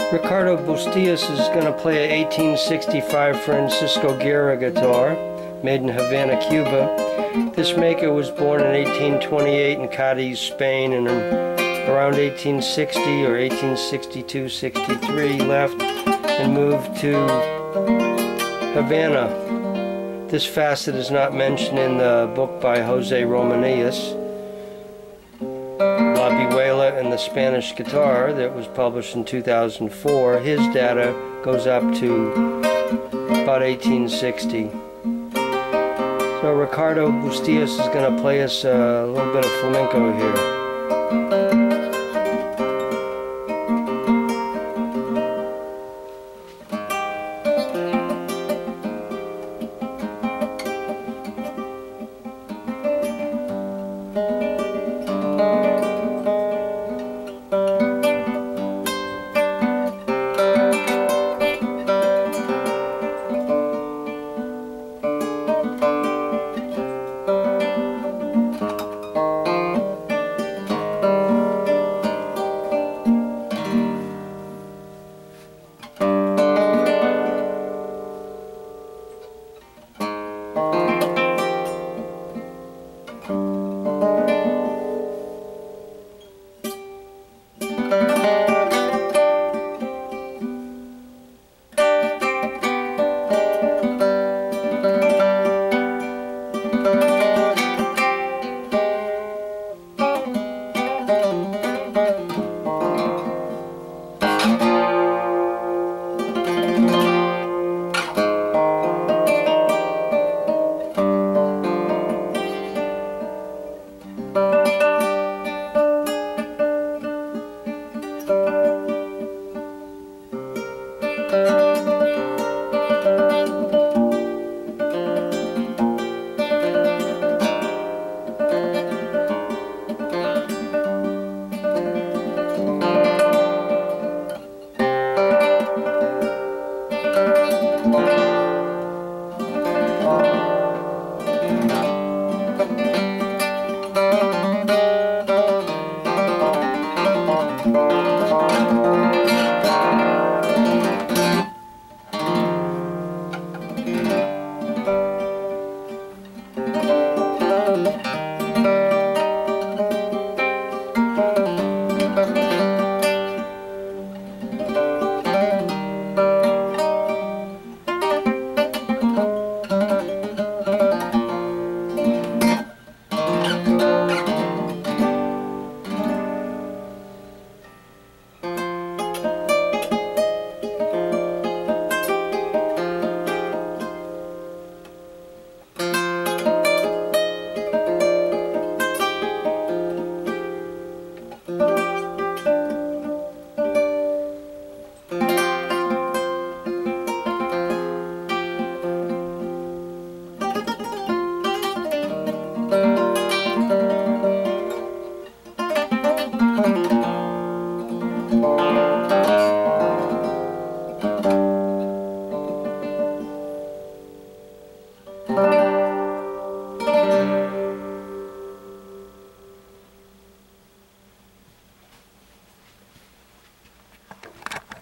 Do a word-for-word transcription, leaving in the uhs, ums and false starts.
Ricardo Bustillos is going to play an eighteen sixty-five Francisco Guerra guitar, made in Havana, Cuba. This maker was born in eighteen twenty-eight in Cadiz, Spain, and around eighteen sixty or eighteen sixty-two sixty-three left and moved to Havana. This facet is not mentioned in the book by Jose Romanillas, La Vihuela and the Spanish Guitar, that was published in two thousand four. His data goes up to about eighteen sixty. So Ricardo Bustillos is going to play us a little bit of flamenco here.